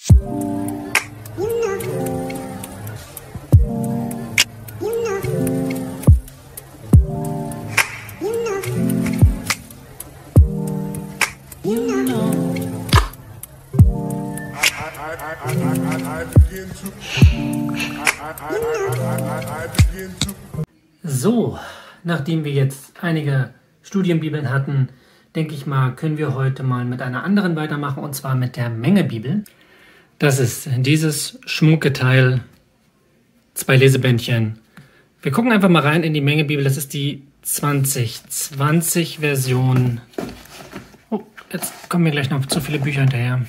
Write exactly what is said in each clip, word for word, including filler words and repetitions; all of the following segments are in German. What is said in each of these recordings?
So, nachdem wir jetzt einige Studienbibeln hatten, denke ich mal, können wir heute mal mit einer anderen weitermachen, und zwar mit der Mengebibel. Das ist dieses schmucke Teil, zwei Lesebändchen. Wir gucken einfach mal rein in die Mengebibel. Das ist die zwanzig zwanzig Version. Oh, jetzt kommen mir gleich noch zu viele Bücher hinterher.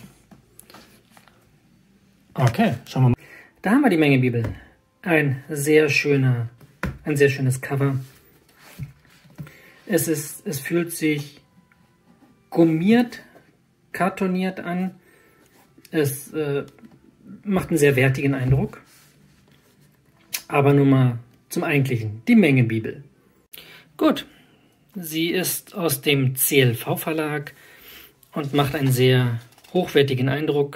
Okay, schauen wir mal. Da haben wir die Mengebibel. Ein sehr schöner, ein sehr schönes Cover. Es ist, es fühlt sich gummiert, kartoniert an. Es äh, macht einen sehr wertigen Eindruck. Aber nun mal zum Eigentlichen, die Mengebibel. Gut, sie ist aus dem C L V-Verlag und macht einen sehr hochwertigen Eindruck.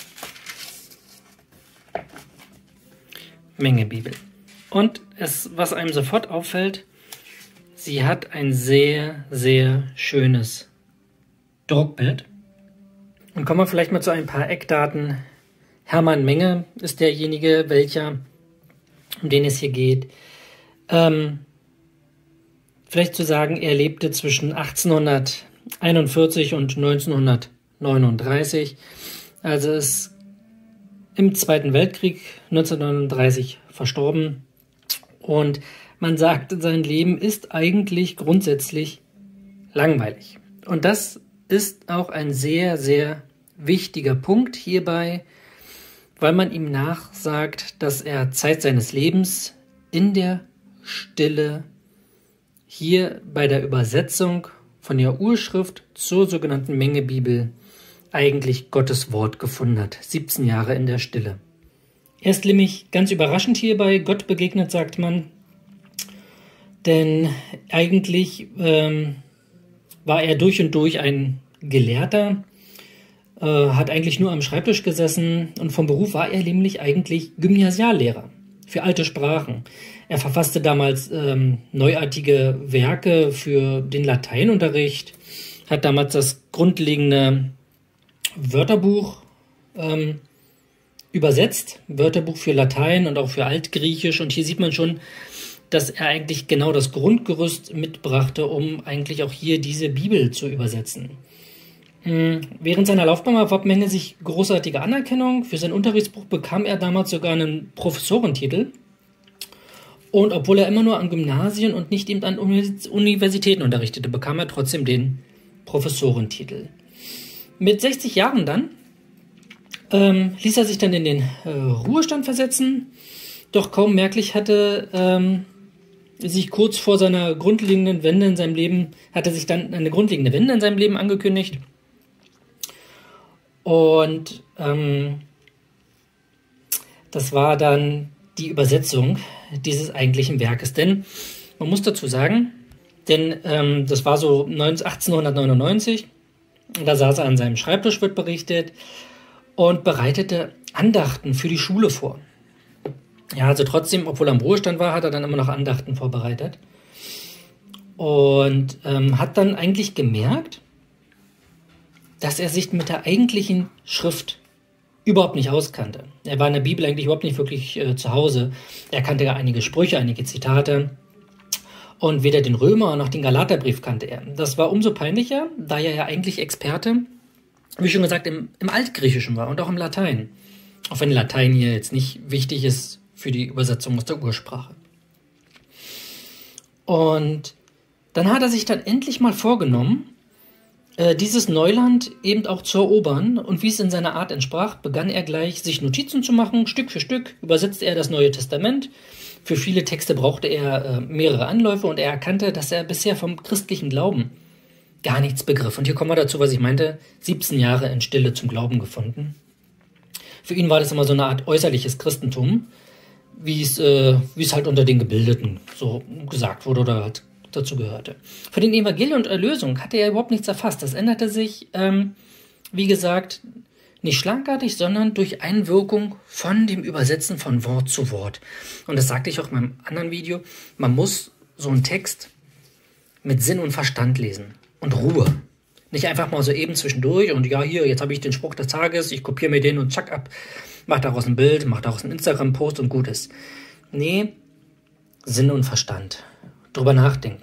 Mengebibel. Und es, was einem sofort auffällt, sie hat ein sehr, sehr schönes Druckbild. Und kommen wir vielleicht mal zu ein paar Eckdaten. Hermann Menge ist derjenige, welcher, um den es hier geht. Ähm, vielleicht zu sagen, er lebte zwischen achtzehnhunderteinundvierzig und neunzehnhundertneununddreißig. Also ist im Zweiten Weltkrieg neunzehnhundertneununddreißig verstorben. Und man sagt, sein Leben ist eigentlich grundsätzlich langweilig. Und das ist auch ein sehr, sehr wichtiger Punkt hierbei, weil man ihm nachsagt, dass er Zeit seines Lebens in der Stille hier bei der Übersetzung von der Urschrift zur sogenannten Mengebibel eigentlich Gottes Wort gefunden hat. siebzehn Jahre in der Stille. Er ist nämlich ganz überraschend hierbei Gott begegnet, sagt man. Denn eigentlich ähm, war er durch und durch ein Gelehrter, äh, hat eigentlich nur am Schreibtisch gesessen und vom Beruf war er nämlich eigentlich Gymnasiallehrer für alte Sprachen. Er verfasste damals ähm, neuartige Werke für den Lateinunterricht, hat damals das grundlegende Wörterbuch ähm, übersetzt, Wörterbuch für Latein und auch für Altgriechisch, und hier sieht man schon, dass er eigentlich genau das Grundgerüst mitbrachte, um eigentlich auch hier diese Bibel zu übersetzen. Während seiner Laufbahn erwarb Menge sich großartige Anerkennung. Für sein Unterrichtsbuch bekam er damals sogar einen Professorentitel. Und obwohl er immer nur an Gymnasien und nicht eben an Universitäten unterrichtete, bekam er trotzdem den Professorentitel. Mit sechzig Jahren dann ähm, ließ er sich dann in den äh, Ruhestand versetzen, doch kaum merklich hatte ähm, sich kurz vor seiner grundlegenden Wende in seinem Leben, hatte sich dann eine grundlegende Wende in seinem Leben angekündigt. Und ähm, das war dann die Übersetzung dieses eigentlichen Werkes. Denn man muss dazu sagen, denn ähm, das war so achtzehnhundertneunundneunzig, da saß er an seinem Schreibtisch, wird berichtet, und bereitete Andachten für die Schule vor. Ja, also trotzdem, obwohl er im Ruhestand war, hat er dann immer noch Andachten vorbereitet. Und ähm, hat dann eigentlich gemerkt, dass er sich mit der eigentlichen Schrift überhaupt nicht auskannte. Er war in der Bibel eigentlich überhaupt nicht wirklich äh, zu Hause. Er kannte ja einige Sprüche, einige Zitate. Und weder den Römer noch den Galaterbrief kannte er. Das war umso peinlicher, da er ja eigentlich Experte, wie schon gesagt, im, im Altgriechischen war und auch im Latein. Auch wenn Latein hier jetzt nicht wichtig ist für die Übersetzung aus der Ursprache. Und dann hat er sich dann endlich mal vorgenommen, äh, dieses Neuland eben auch zu erobern. Und wie es in seiner Art entsprach, begann er gleich, sich Notizen zu machen. Stück für Stück übersetzte er das Neue Testament. Für viele Texte brauchte er äh, mehrere Anläufe, und er erkannte, dass er bisher vom christlichen Glauben gar nichts begriff. Und hier kommen wir dazu, was ich meinte, siebzehn Jahre in Stille zum Glauben gefunden. Für ihn war das immer so eine Art äußerliches Christentum, wie es, äh, wie es halt unter den Gebildeten so gesagt wurde oder halt dazu gehörte. Für den Evangelium und Erlösung hatte er überhaupt nichts erfasst. Das änderte sich, ähm, wie gesagt, Nicht schlagartig, sondern durch Einwirkung von dem Übersetzen von Wort zu Wort. Und das sagte ich auch in meinem anderen Video. Man muss so einen Text mit Sinn und Verstand lesen und Ruhe. Nicht einfach mal so eben zwischendurch und ja, hier, jetzt habe ich den Spruch des Tages, ich kopiere mir den und zack ab, mach daraus ein Bild, mach daraus einen Instagram-Post und gut ist. Nee, Sinn und Verstand. Drüber nachdenken.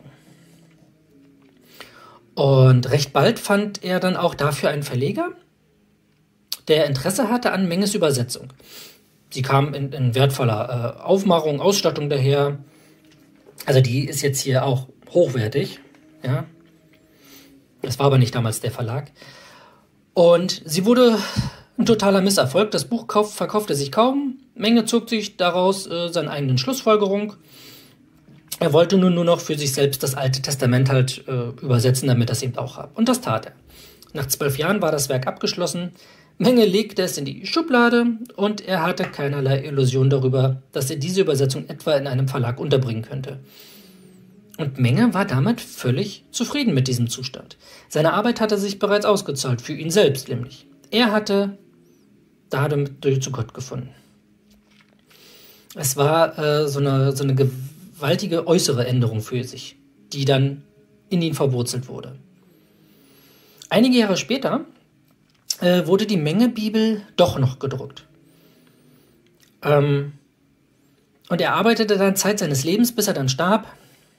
Und recht bald fand er dann auch dafür einen Verleger, der Interesse hatte an Menges Übersetzung. Sie kam in, in wertvoller äh, Aufmachung, Ausstattung daher. Also die ist jetzt hier auch hochwertig. Ja. Das war aber nicht damals der Verlag. Und sie wurde ein totaler Misserfolg. Das Buch kauf, verkaufte sich kaum. Menge zog sich daraus äh, seine eigenen Schlussfolgerung. Er wollte nun nur noch für sich selbst das Alte Testament halt äh, übersetzen, damit er es eben auch hat. Und das tat er. Nach zwölf Jahren war das Werk abgeschlossen. Menge legte es in die Schublade und er hatte keinerlei Illusion darüber, dass er diese Übersetzung etwa in einem Verlag unterbringen könnte. Und Menge war damit völlig zufrieden mit diesem Zustand. Seine Arbeit hatte sich bereits ausgezahlt, für ihn selbst nämlich. Er hatte damit zu Gott gefunden. Es war äh, so, eine, so eine gewaltige äußere Änderung für sich, die dann in ihn verwurzelt wurde. Einige Jahre später äh, wurde die Menge-Bibel doch noch gedruckt. Ähm, und er arbeitete dann Zeit seines Lebens, bis er dann starb,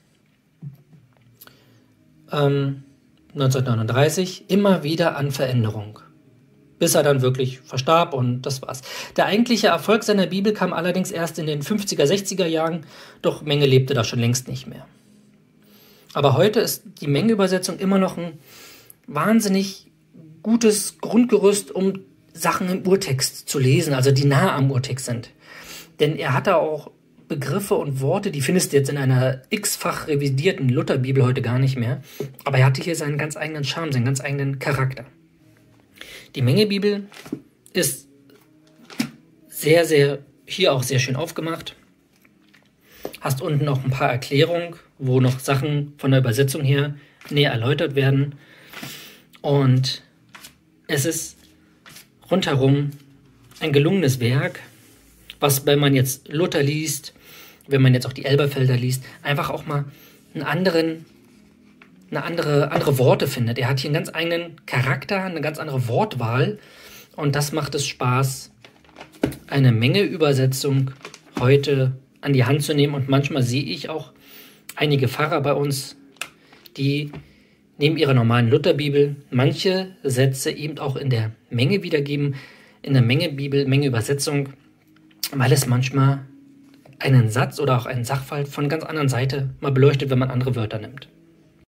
ähm, neunzehnhundertneununddreißig, immer wieder an Veränderung. Bis er dann wirklich verstarb und das war's. Der eigentliche Erfolg seiner Bibel kam allerdings erst in den fünfziger, sechziger Jahren, doch Menge lebte da schon längst nicht mehr. Aber heute ist die Menge-Übersetzung immer noch ein wahnsinnig gutes Grundgerüst, um Sachen im Urtext zu lesen, also die nah am Urtext sind. Denn er hatte auch Begriffe und Worte, die findest du jetzt in einer x-fach revidierten Lutherbibel heute gar nicht mehr. Aber er hatte hier seinen ganz eigenen Charme, seinen ganz eigenen Charakter. Die Menge-Bibel ist sehr, sehr, hier auch sehr schön aufgemacht. Hast unten noch ein paar Erklärungen, wo noch Sachen von der Übersetzung her näher erläutert werden. Und es ist rundherum ein gelungenes Werk, was, wenn man jetzt Luther liest, wenn man jetzt auch die Elberfelder liest, einfach auch mal einen anderen, eine andere, andere Worte findet. Er hat hier einen ganz eigenen Charakter, eine ganz andere Wortwahl und das macht es Spaß, eine Menge Übersetzung heute an die Hand zu nehmen. Und manchmal sehe ich auch einige Pfarrer bei uns, die neben ihrer normalen Lutherbibel manche Sätze eben auch in der Menge wiedergeben, in der Menge-Bibel, Menge-Übersetzung, weil es manchmal einen Satz oder auch einen Sachverhalt von ganz anderen Seite mal beleuchtet, wenn man andere Wörter nimmt.